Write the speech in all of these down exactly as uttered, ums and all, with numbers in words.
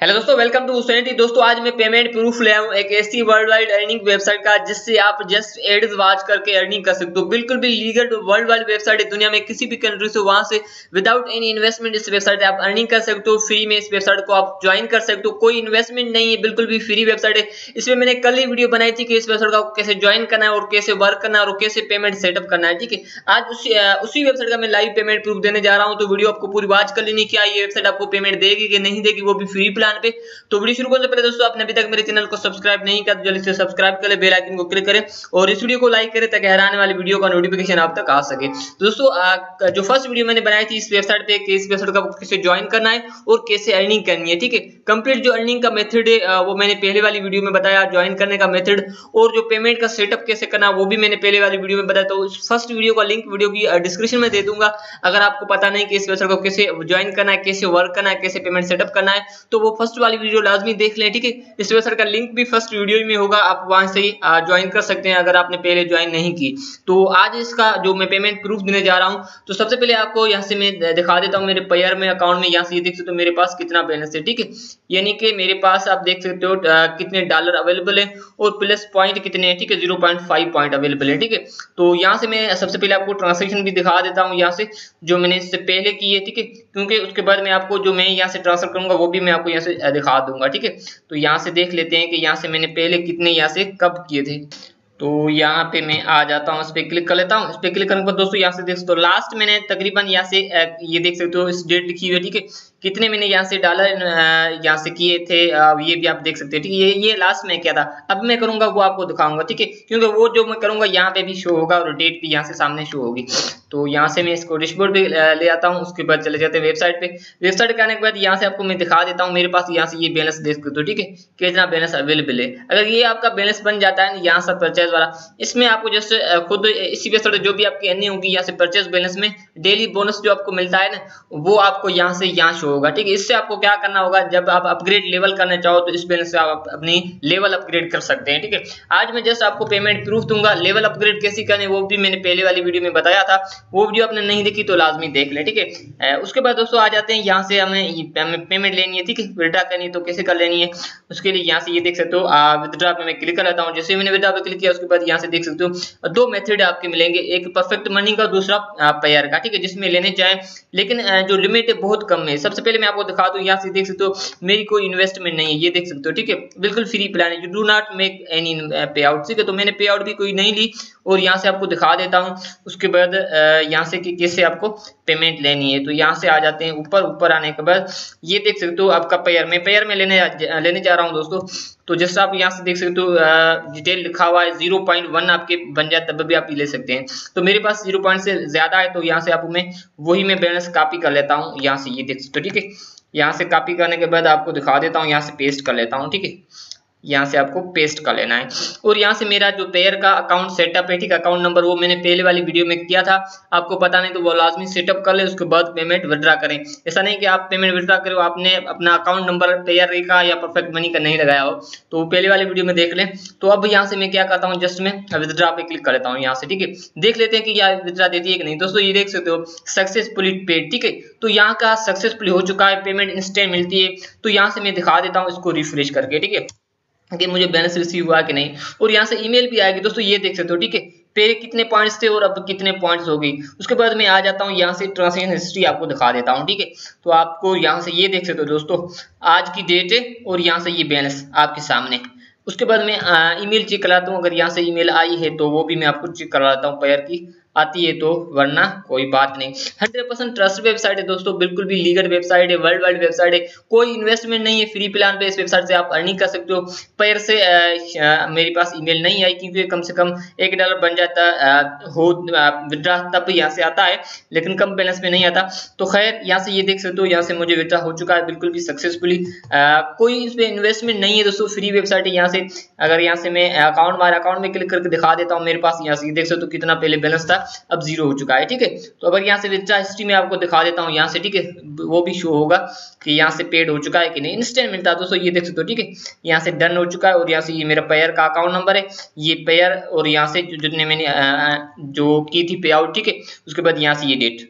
Hello दोस्तों, welcome to उसनिटी। दोस्तों आज मैं पेमेंट प्रूफ ले आया हूं एक ऐसी वर्ल्ड वाइड अर्निंग वेबसाइट का जिससे आप जस्ट एड्स वॉच करके अर्निंग कर सकते हो। बिल्कुल भी लीगल वर्ल्ड वाइड वेबसाइट है, दुनिया में किसी भी कंट्री से वहां से विदाउट एनी इन्वेस्टमेंट इस वेबसाइट पे आप अर्निंग कर सकते हो। फ्री में इस वेबसाइट को आप ज्वाइन कर सकते हो, कोई इन्वेस्टमेंट नहीं है, बिल्कुल भी फ्री वेबसाइट है। इसमें मैंने कल ही वीडियो बनाई थी कि इस वेबसाइट को कैसे ज्वाइन करना है और कैसे वर्क करना है और कैसे पेमेंट सेटअप करना है। ठीक है, आज उसी उसी वेबसाइट का मैं लाइव पेमेंट प्रूफ देने जा रहा हूं, तो वीडियो आपको पूरी वॉच कर लेनी। क्या ये वेबसाइट आपको पेमेंट देगी कि नहीं देगी, वो भी फ्री प्लान पे। तो वीडियो शुरू करने से पहले दोस्तों आपने अभी तक मेरे चैनल को सब्सक्राइब नहीं किया तो जल्दी से सब्सक्राइब कर ले, बेल आइकन को क्लिक करें और इस वीडियो को लाइक करें ताकि हर आने वाली वीडियो का नोटिफिकेशन आप तक आ सके। तो दोस्तों आ, जो फर्स्ट वीडियो मैंने बनाई थी इस वेबसाइट पे कि इस वेबसाइट का कैसे ज्वाइन करना है और कैसे अर्निंग करनी है। ठीक है, कंप्लीट जो अर्निंग का मेथड है वो मैंने पहले वाली वीडियो में बताया, ज्वाइन करने का मेथड और जो पेमेंट का सेटअप कैसे करना वो भी मैंने पहले वाली वीडियो में बताया। तो फर्स्ट वीडियो का लिंक वीडियो की डिस्क्रिप्शन में दे दूंगा। अगर आपको पता नहीं कि इस वेबसाइट को कैसे ज्वाइन करना है, कैसे वर्क करना है, कैसे पेमेंट सेटअप करना है, तो वो फर्स्ट वाली वीडियो लाजमी देख लें। ठीक है, इस वेबसाइट का लिंक भी फर्स्ट वीडियो में होगा, आप वहां से ही ज्वाइन कर सकते हैं अगर आपने पहले ज्वाइन नहीं की। तो आज इसका जो मैं पेमेंट प्रूफ देने जा रहा हूं, तो सबसे पहले आपको यहां से मैं दिखा देता हूं मेरे पेयर में अकाउंट में। यहां से ये देख सकते हो मेरे पास कितना बैलेंस है। ठीक है, यानी कि मेरे पास आप देख सकते हो कितने डॉलर अवेलेबल है और प्लस पॉइंट कितने हैं। ठीक है, zero point five point available है। ठीक है, तो यहां से मैं सबसे पहले आपको ट्रांसैक्शन भी दिखा देता हूं यहां से जो मैंने इससे पहले की है। ठीक है, क्योंकि उसके बाद मैं आपको जो मैं यहां से ट्रांसफर करूंगा वो भी मैं आपको यहां से दिखा दूंगा। ठीक है, तो यहां से देख लेते हैं कि यहाँ से मैंने पहले कितने यहाँ से कब किए थे। तो यहाँ पे मैं आ जाता हूँ, इस पे क्लिक कर लेता हूँ। इस पे क्लिक करने के बाद दोस्तों यहाँ से देख सकते हो लास्ट मैंने तकरीबन यहाँ से ये देख सकते हो इस डेट लिखी हुई है। ठीक है, कितने मैंने यहाँ से डॉलर यहाँ से किए थे ये भी आप देख सकते हो। ठीक है, ये ये लास्ट में किया था, अब मैं करूंगा वो आपको दिखाऊंगा। ठीक है, क्योंकि वो जो मैं करूंगा यहाँ पे भी शो होगा और डेट भी यहाँ से सामने शो होगी। तो यहाँ से मैं इसको डैशबोर्ड पे ले आता हूँ, उसके बाद चले जाते हैं वेबसाइट पे। वेबसाइट पे आने के बाद यहाँ से आपको मैं दिखा देता हूँ मेरे पास यहाँ से ये बैलेंस देख सकते हो। ठीक है, कितना बैलेंस अवेलेबल है। अगर ये आपका बैलेंस बन जाता है यहाँ से परचेज वाला, इसमें आपको जैसे खुद इसी वेबसाइट जो भी आपकी अर्निंग होगी यहाँ से परचेज बैलेंस में डेली बोनस जो आपको मिलता है ना, वो आपको यहाँ से यहाँ शो होगा। ठीक है, इससे आपको क्या करना होगा, जब आप अपग्रेड लेवल करना चाहो तो इस बैलेंस से आप अपनी लेवल अपग्रेड कर सकते हैं। ठीक है, आज मैं जस्ट आपको पेमेंट प्रूफ दूंगा। लेवल अपग्रेड कैसे करने वो भी मैंने पहले वाली वीडियो में बताया था, वो वीडियो आपने नहीं देखी तो लाजमी देख ले। ठीक है, उसके बाद दोस्तों आ जाते हैं यहाँ से हमें पेमेंट लेनी है। ठीक है, विड्रा करनी है तो कैसे कर लेनी है उसके लिए यहाँ से ये देख सकते हो विड्रा पे मैं क्लिक कर लेता हूँ। जैसे मैंने विड्रा पे क्लिक किया उसके बाद यहाँ से देख सकते हो दो मेथड आपके मिलेंगे, एक परफेक्ट मनी का, दूसरा पेयर का। ठीक है, जिसमें लेने चाहे लेकिन जो लिमिट है बहुत कम है। सबसे पहले मैं आपको दिखा दूं, यहाँ से देख सकते हो मेरी कोई इन्वेस्टमेंट नहीं है, ये देख सकते हो। ठीक है, बिल्कुल फ्री प्लान है, you do not make any payout. ठीक है, तो मैंने पे आउट भी कोई नहीं ली और यहाँ से आपको दिखा देता हूँ। उसके बाद यहाँ से कि कैसे आपको पेमेंट लेनी है, तो यहाँ से आ जाते हैं ऊपर। ऊपर आने के बाद ये देख सकते हो आपका पेयर में पेयर में लेने लेने जा रहा हूँ दोस्तों। तो जैसा आप यहाँ से देख सकते हो डिटेल लिखा हुआ है जीरो पॉइंट वन आपके बन जाए तब भी आप ले सकते हैं। तो मेरे पास जीरो पॉइंट से ज्यादा है, तो यहाँ से आपको मैं वही मैं बैलेंस कॉपी कर लेता हूँ यहाँ से, ये देख सकते हो। ठीक है, यहाँ से कॉपी करने के बाद आपको दिखा देता हूँ, यहाँ से पेस्ट कर लेता हूँ। ठीक है, यहाँ से आपको पेस्ट कर लेना है और यहाँ से मेरा जो पेयर का अकाउंट सेटअप है, ठीक है, अकाउंट नंबर वो मैंने पहले वाली वीडियो में किया था। आपको पता नहीं तो वो लाजमी सेटअप कर ले, उसके बाद पेमेंट विड्रा करें। ऐसा नहीं कि आप पेमेंट विड्रा करो आपने अपना अकाउंट नंबर पेयर का या परफेक्ट मनी का नहीं लगाया हो, तो पहले वाली वीडियो में देख लें। तो अब यहाँ से मैं क्या करता हूँ, जस्ट मैं विड्रा पे क्लिक कर लेता हूँ यहाँ से। ठीक है, देख लेते हैं कि यह विड्रा देती है कि नहीं। दोस्तों ये देख सकते हो सक्सेसफुली पेड। ठीक है, तो यहाँ का सक्सेसफुली हो चुका है, पेमेंट इंस्टेंट मिलती है। तो यहाँ से मैं दिखा देता हूँ इसको रिफ्रेश करके। ठीक है, कि मुझे बैलेंस रिसीव हुआ कि नहीं, और यहाँ से ईमेल भी आएगी दोस्तों, ये देख सकते हो। ठीक है, पहले कितने पॉइंट्स थे और अब कितने पॉइंट्स हो गई। उसके बाद मैं आ जाता हूँ यहाँ से ट्रांजैक्शन हिस्ट्री आपको दिखा देता हूँ। ठीक है, तो आपको यहाँ से ये देख सकते हो दोस्तों आज की डेट है और यहाँ से ये बैलेंस आपके सामने। उसके बाद मैं ईमेल चेक कराता हूँ, अगर यहाँ से ईमेल आई है तो वो भी मैं आपको चेक करवाता हूँ पेयर की आती है तो, वरना कोई बात नहीं। हंड्रेड परसेंट ट्रस्ट वेबसाइट है दोस्तों, बिल्कुल भी लीगल वेबसाइट है, वर्ल्ड वाइड वेबसाइट है, कोई इन्वेस्टमेंट नहीं है, फ्री प्लान पे इस वेबसाइट से आप अर्निंग कर सकते हो। पेयर से आ, आ, मेरे पास ईमेल नहीं आई क्योंकि कम से कम एक डॉलर बन जाता आ, हो विड्रा तब यहाँ से आता है, लेकिन कम बैलेंस में नहीं आता। तो खैर यहाँ से ये देख सकते हो यहाँ से मुझे विड्रा हो चुका है बिल्कुल भी सक्सेसफुली। कोई इसमें इन्वेस्टमेंट नहीं है दोस्तों, फ्री वेबसाइट है। यहाँ से अगर यहाँ से मैं अकाउंट मारे अकाउंट में क्लिक करके दिखा देता हूँ, मेरे पास यहाँ से देख सकते हो कितना पहले बैलेंस था, अब जीरो हो चुका है। ठीक है, तो अगर यहाँ से विड्रा हिस्ट्री में आपको दिखा देता हूँ यहाँ से, ठीक है, वो भी शो होगा कि यहाँ से पेड हो चुका है कि नहीं, इंस्टेंट मिलता है दोस्तों, ये देख सकते हो। ठीक है, यहाँ से डन हो चुका है और यहाँ से ये मेरा पेयर का अकाउंट नंबर है, ये पेयर और यहाँ से जितने मैंने जो की थी पे आउट। ठीक है, उसके बाद यहाँ से ये डेट,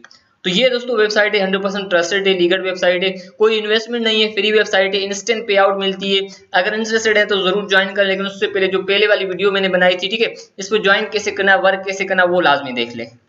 तो ये दोस्तों वेबसाइट है हंड्रेड परसेंट ट्रस्टेड है, लीगल वेबसाइट है, कोई इन्वेस्टमेंट नहीं है, फ्री वेबसाइट है, इंस्टेंट पे आउट मिलती है। अगर इंटरेस्टेड है तो जरूर ज्वाइन कर, लेकिन उससे पहले जो पहले वाली वीडियो मैंने बनाई थी, ठीक है, इस पर ज्वाइन कैसे करना, वर्क कैसे करना, वो लाजमी देख ले।